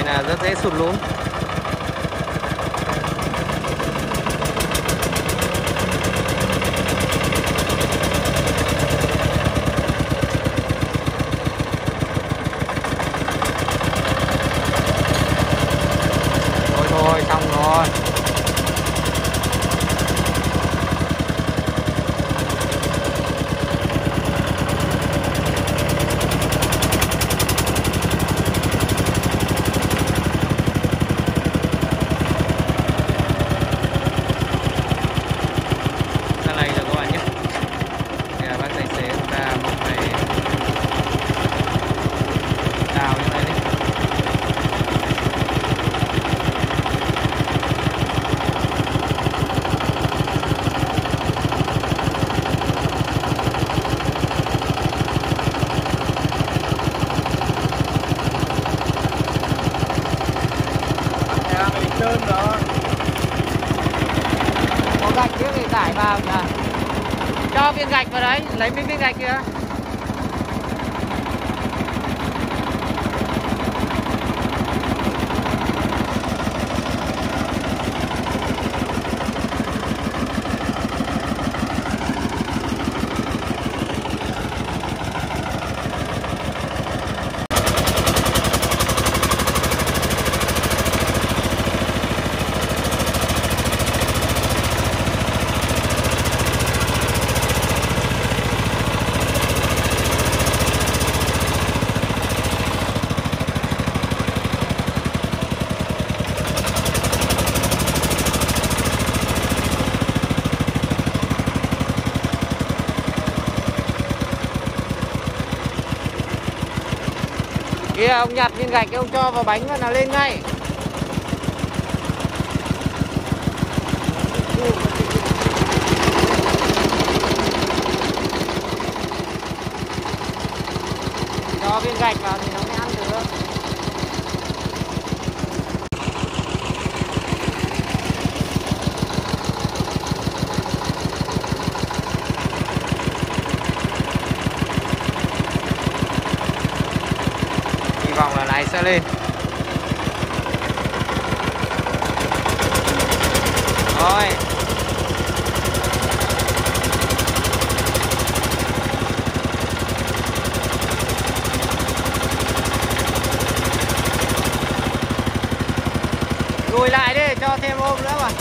là rất dễ sụt lún. Thôi xong rồi. Có gạch trước thì tải vào nhỉ. Cho viên gạch vào đấy, lấy mấy viên gạch kia. Kia ông nhặt viên gạch ông cho vào bánh và nó lên ngay. Cho viên gạch vào thì nó mới ăn được. Vòng là này sẽ lên. Rồi. Lùi lại đi, cho thêm ôm nữa mà.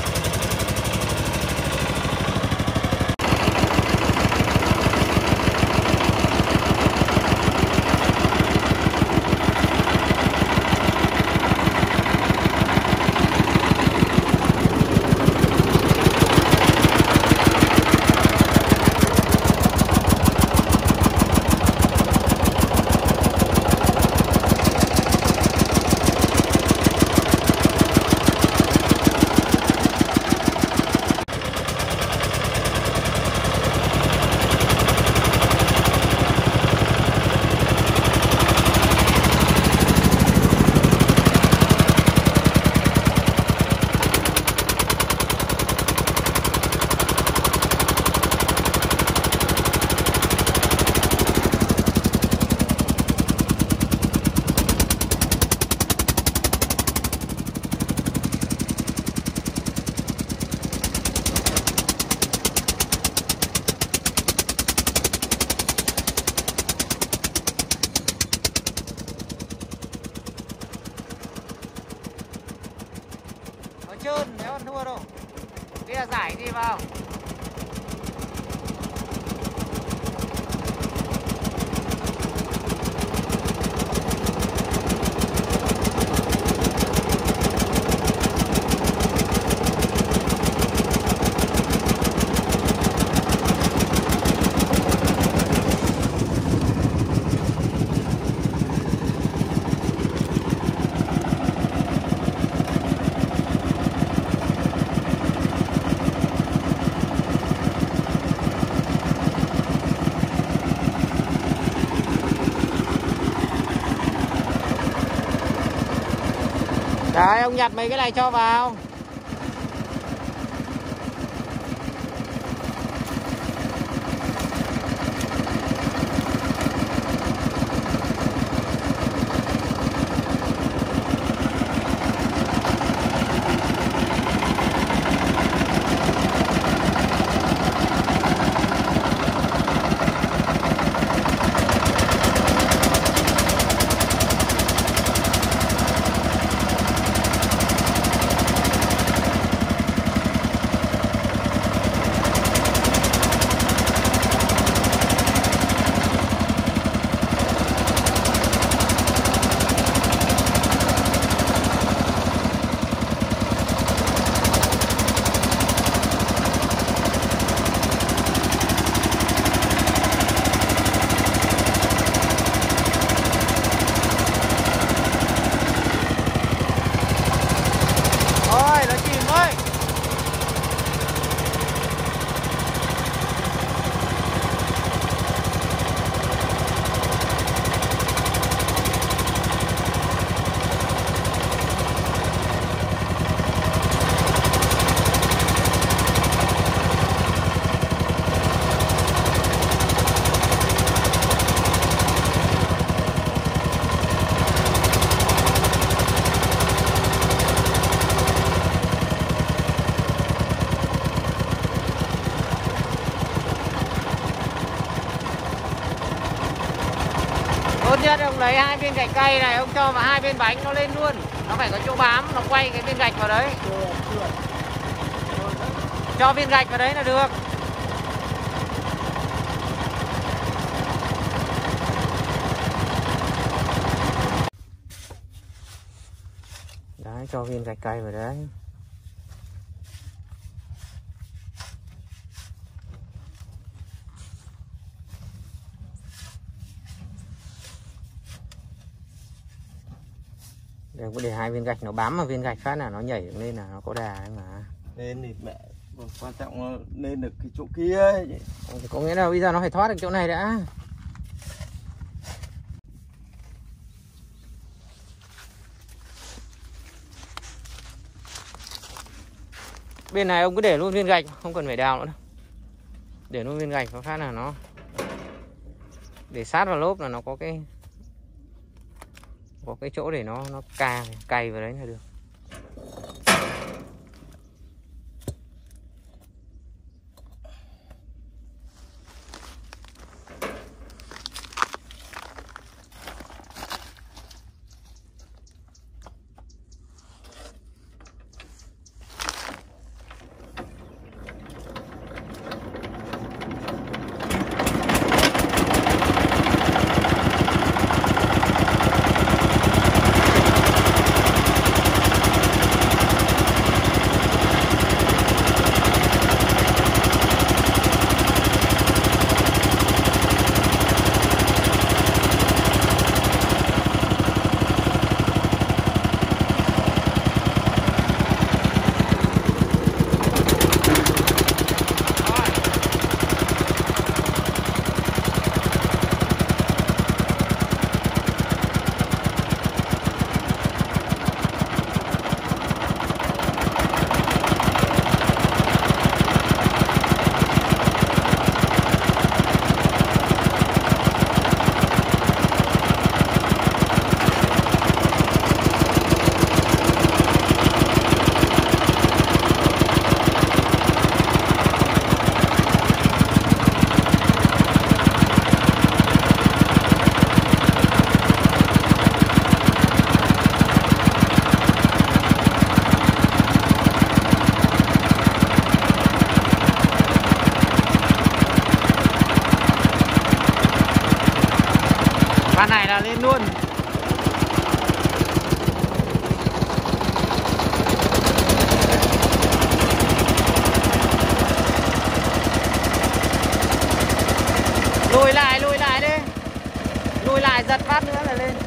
Trơn nếu ăn thua đâu. Kia giải đi vào. Đấy, ông nhặt mấy cái này cho vào. lấy 2 viên gạch cây này, ông cho vào 2 bên bánh nó lên luôn. Nó phải có chỗ bám, nó quay cái viên gạch vào đấy. Cho viên gạch vào đấy là được. Đấy, cho viên gạch cây vào đấy. Đừng có để 2 viên gạch nó bám vào viên gạch phát là nó nhảy lên là nó có đà ấy mà. Lên thì mẹ quan trọng là lên được cái chỗ kia ấy. Thì có nghĩa là bây giờ nó phải thoát được chỗ này đã. Bên này ông cứ để luôn viên gạch, không cần phải đào nữa đâu. Để luôn viên gạch phát là nó để sát vào lốp là nó có cái chỗ để nó cày vào đấy là được. Ván này là lên luôn. Lùi lại đi. Lùi lại giật phát nữa là lên.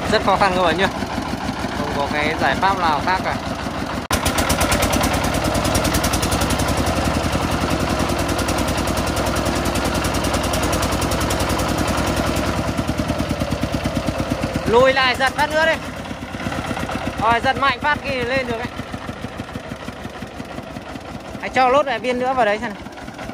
Rất khó khăn các bạn nhé, không có cái giải pháp nào khác cả. Lùi lại, giật phát nữa đi. Rồi giật mạnh phát kia lên được đấy. Hãy cho lốt lại viên nữa vào đấy xem nào.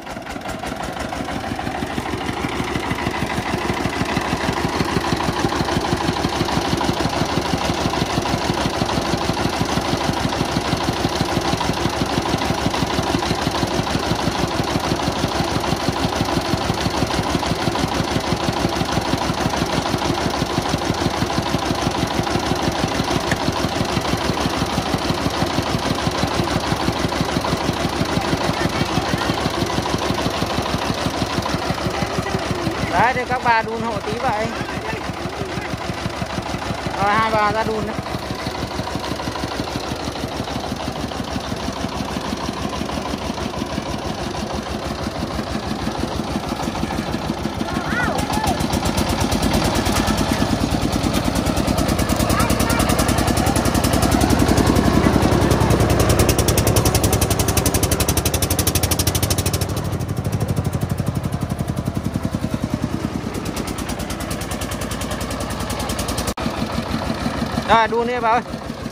Đấy, để các bà đun hộ tí vậy. Rồi hai bà ra đun đấy. Rồi đun đi bà ơi.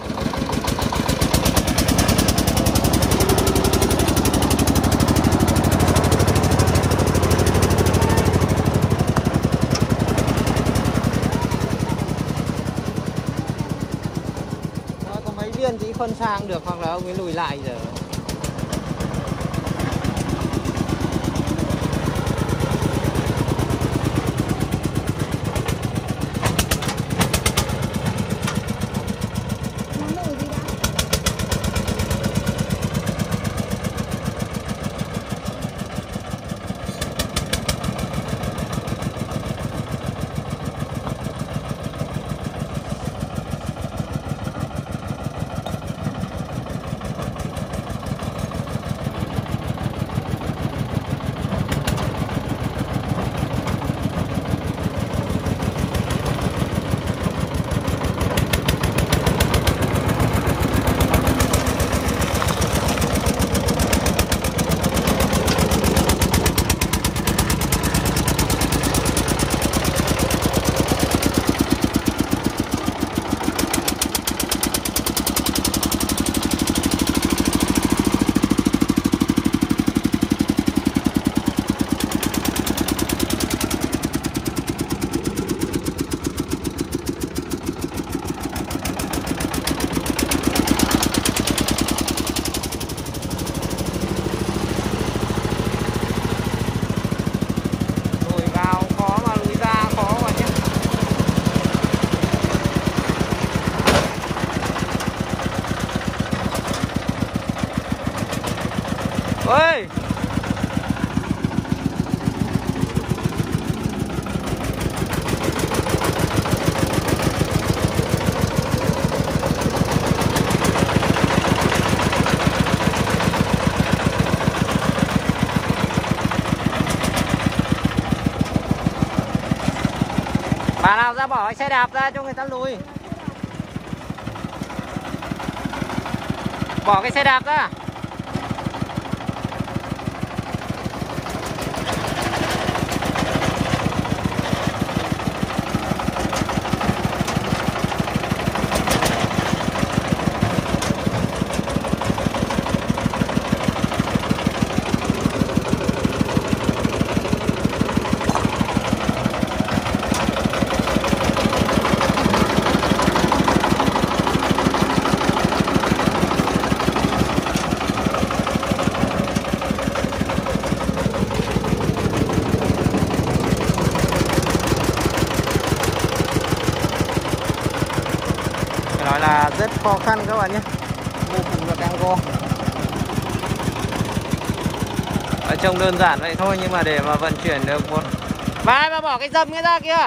Rồi, có mấy viên tí phân sang được, hoặc là ông ấy lùi lại giờ. Ôi! Bà nào ra bỏ cái xe đạp ra cho người ta lùi. Bỏ cái xe đạp ra. Nói là rất khó khăn các bạn nhé, vô cùng là căng go. Trông đơn giản vậy thôi nhưng mà để mà vận chuyển được một vai mà bỏ cái dầm cái ra kia.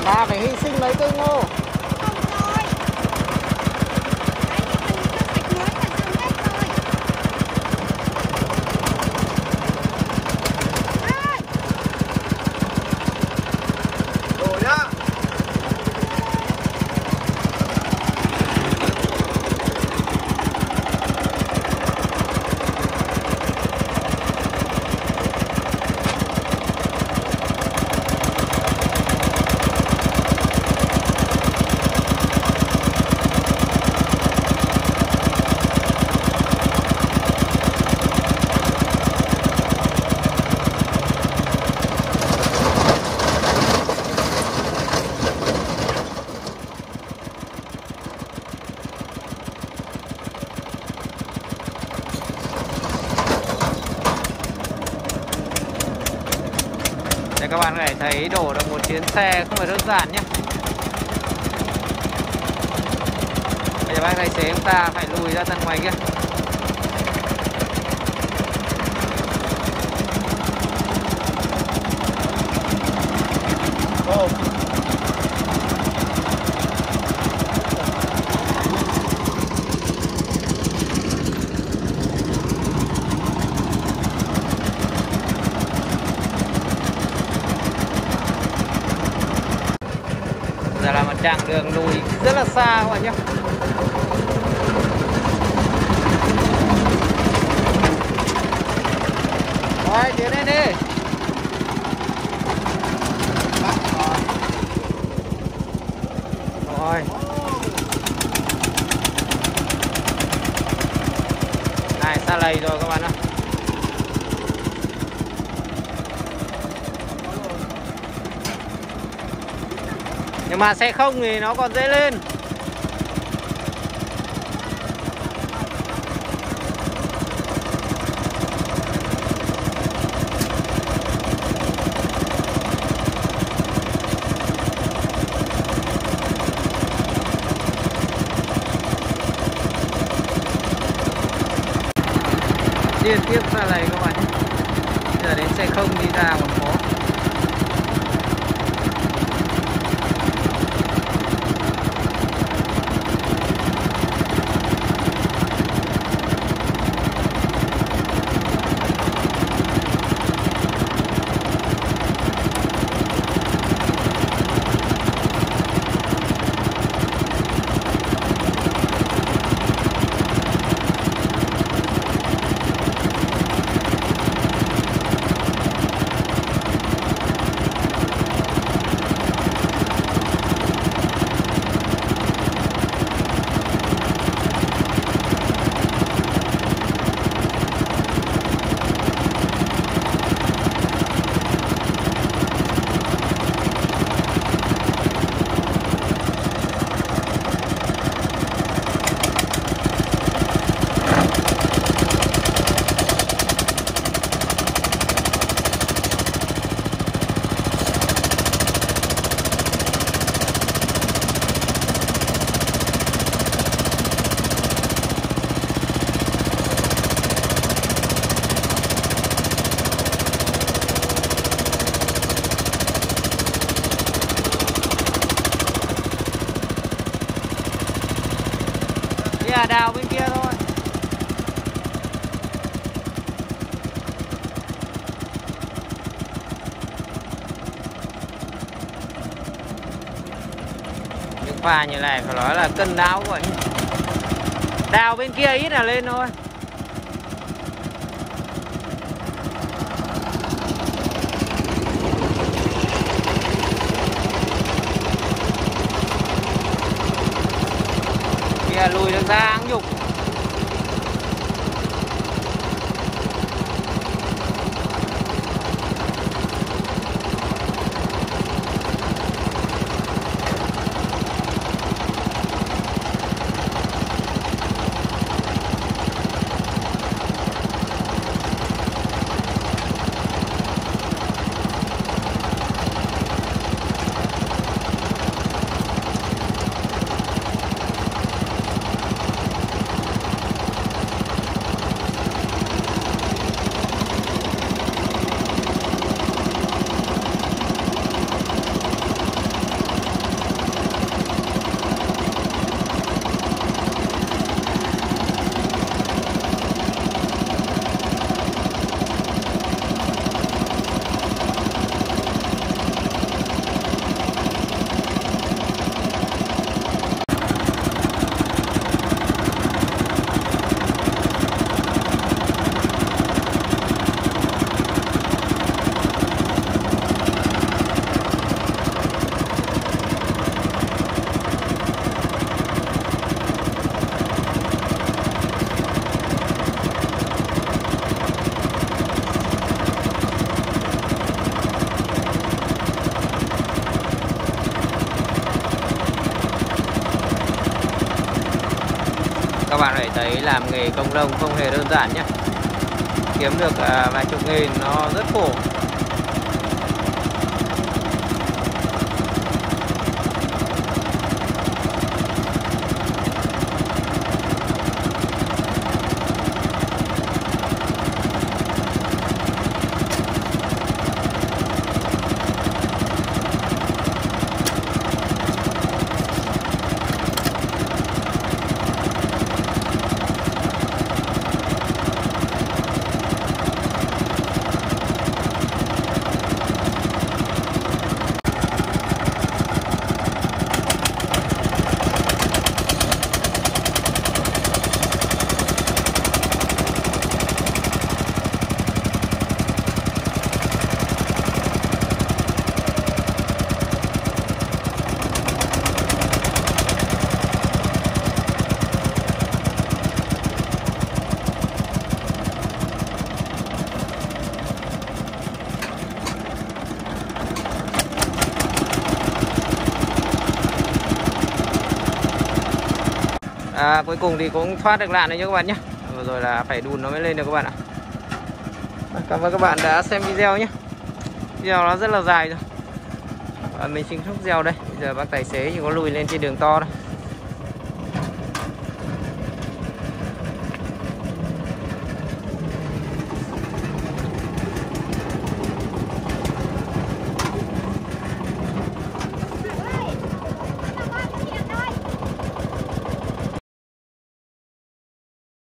Bà phải hy sinh mấy cây ngô. Các bạn có thể thấy đổ được một chuyến xe không phải đơn giản nhé. Bây giờ bác tài xế chúng ta phải lùi ra tận ngoài kia. Giờ là một chặng đường lùi rất là xa các bạn nhé. Rồi, tiến lên đi. Rồi. Này, xa lầy rồi các bạn ạ. Nhưng mà xe không thì nó còn dễ lên. Liên tiếp ra này các bạn nhé. Giờ đến xe không đi ra còn khó. Đào bên kia thôi. Những pha như này phải nói là cân đáo vậy. Đào bên kia ít là lên thôi. Lùi được ra áng nhục. thấy làm nghề công nông không hề đơn giản nhé. Kiếm được vài chục nghìn nó rất khổ. Cuối cùng thì cũng thoát được lạn đấy nhé các bạn nhé. Vừa rồi là phải đùn nó mới lên được các bạn ạ. Cảm ơn các bạn đã xem video nhé. Video nó rất là dài rồi. Và mình chính thức gieo đây. Bây giờ bác tài xế chỉ có lùi lên trên đường to thôi.